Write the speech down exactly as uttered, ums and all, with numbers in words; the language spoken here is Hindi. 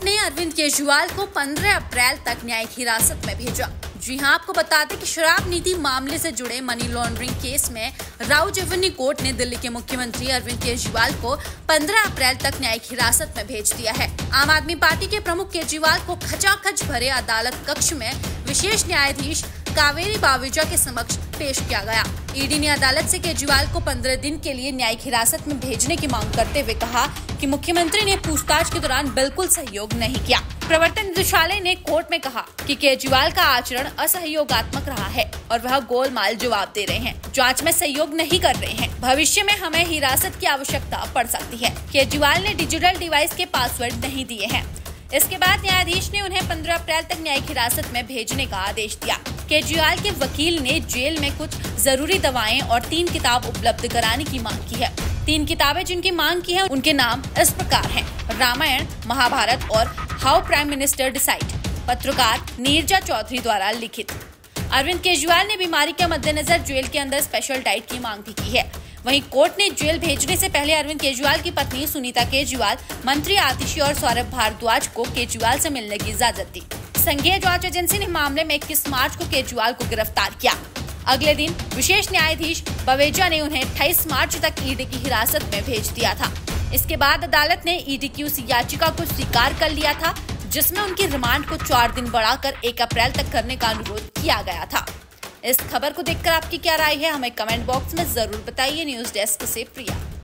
ने अरविंद केजरीवाल को पंद्रह अप्रैल तक न्यायिक हिरासत में भेजा। जी हां, आपको बता दें कि शराब नीति मामले से जुड़े मनी लॉन्ड्रिंग केस में राउज एवेन्यू कोर्ट ने दिल्ली के मुख्यमंत्री अरविंद केजरीवाल को पंद्रह अप्रैल तक न्यायिक हिरासत में भेज दिया है। आम आदमी पार्टी के प्रमुख केजरीवाल को खचाखच भरे अदालत कक्ष में विशेष न्यायाधीश कावेरी बावेजा के समक्ष पेश किया गया। ईडी ने अदालत से केजरीवाल को पंद्रह दिन के लिए न्यायिक हिरासत में भेजने की मांग करते हुए कहा कि मुख्यमंत्री ने पूछताछ के दौरान बिल्कुल सहयोग नहीं किया। प्रवर्तन निदेशालय ने कोर्ट में कहा कि केजरीवाल का आचरण असहयोगात्मक रहा है और वह गोलमाल जवाब दे रहे हैं, जांच में सहयोग नहीं कर रहे हैं। भविष्य में हमें हिरासत की आवश्यकता पड़ सकती है। केजरीवाल ने डिजिटल डिवाइस के पासवर्ड नहीं दिए हैं। इसके बाद न्यायाधीश ने उन्हें पंद्रह अप्रैल तक न्यायिक हिरासत में भेजने का आदेश दिया। केजरीवाल के वकील ने जेल में कुछ जरूरी दवाएं और तीन किताब उपलब्ध कराने की मांग की है। तीन किताबें जिनकी मांग की है उनके नाम इस प्रकार हैं: रामायण, महाभारत और हाउ प्राइम मिनिस्टर डिसाइड, पत्रकार नीरजा चौधरी द्वारा लिखित। अरविंद केजरीवाल ने बीमारी के मद्देनजर जेल के अंदर स्पेशल डाइट की मांग भी की है। वहीं कोर्ट ने जेल भेजने से पहले अरविंद केजरीवाल की पत्नी सुनीता केजरीवाल, मंत्री आतिशी और सौरभ भारद्वाज को केजरीवाल से मिलने की इजाजत दी। संघीय जांच एजेंसी ने मामले में इक्कीस मार्च को केजरीवाल को गिरफ्तार किया। अगले दिन विशेष न्यायाधीश बवेजा ने उन्हें अट्ठाईस मार्च तक ईडी की हिरासत में भेज दिया था। इसके बाद अदालत ने ईडी की उस याचिका को स्वीकार कर लिया था जिसमें उनकी रिमांड को चार दिन बढ़ाकर एक अप्रैल तक करने का अनुरोध किया गया था। इस खबर को देखकर आपकी क्या राय है, हमें कमेंट बॉक्स में जरूर बताइए। न्यूज डेस्क से प्रिया।